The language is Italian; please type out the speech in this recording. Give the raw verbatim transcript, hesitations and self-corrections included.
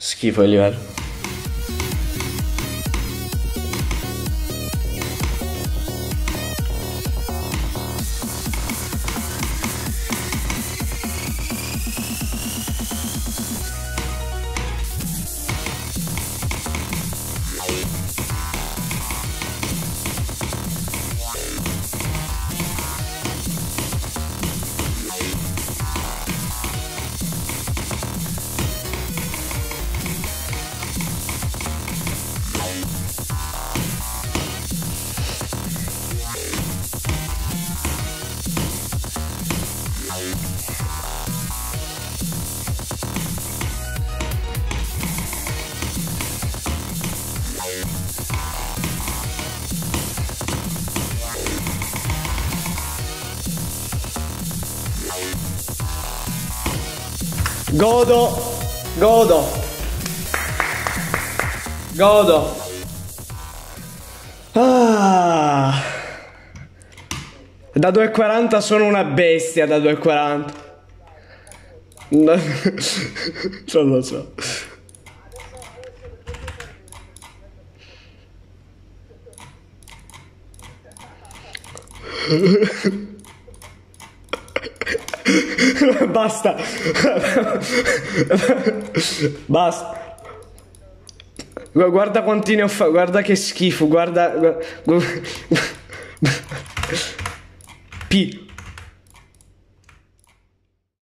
Schifo il livello. Godo, godo, godo. Ah. Da due e quaranta sono una bestia, da due e quaranta. Non lo so. Basta. Basta. Guarda quanti ne ho fatto. Guarda che schifo. Guarda. P.